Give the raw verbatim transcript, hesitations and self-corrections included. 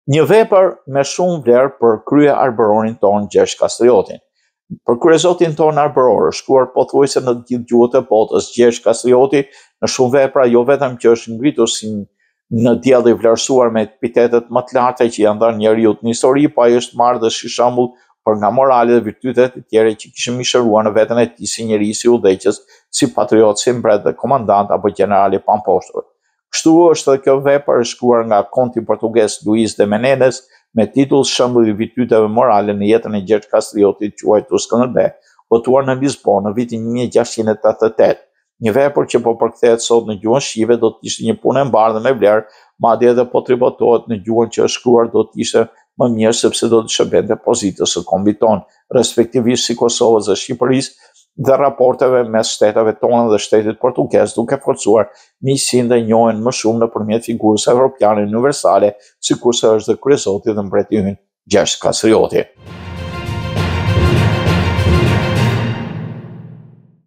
Një vepër me shumë vlerë për krye arbërorin ton Gjergj Kastriotin. Për kryezotin ton arbëror, shkruar pothuajse në të gjithë gjuhët e botës, Gjergj Kastrioti në shumë vepra jo vetëm që është ngritur si në diell i vlerësuar me epitetet më të larta që janë dhënë njeriut në histori, po ai është marrë dhe si shembull për nga morale dhe virtytet e tjera që kishin mishëruar në veten e tij si njeri, si udhëheqës, si patriot, si mbret dhe komandant apo general i pamposhtur. Kështu është edhe kjo vepër e shkruar nga konti portugez Luis de Menendez me titull Shembulli i virtyteve morale në jetën e Gjergj Kastriotit, quajtur Skënderbe, votuar në Lisbonë në vitin një mijë e gjashtëqind e tetëdhjetë e tetë. Një vepër që po përkthehet sot në gjuhën shqipe do të ishte një punë e mbarë dhe me vlerë, madje edhe po tributohet në gjuhën që është shkruar do të ishte më mirë sepse do të shërbente pozitës së kombit tonë, respektivisht si Kosovës dhe Shqipërisë, dhe raporteve mes shteteve tona dhe shtetit portugez, duke forcuar miqësinë dhe njohen më shumë nëpërmjet figurës evropiane universale, sikurse është dhe kryezoti dhe mbreti ynë Gjergj Kastrioti.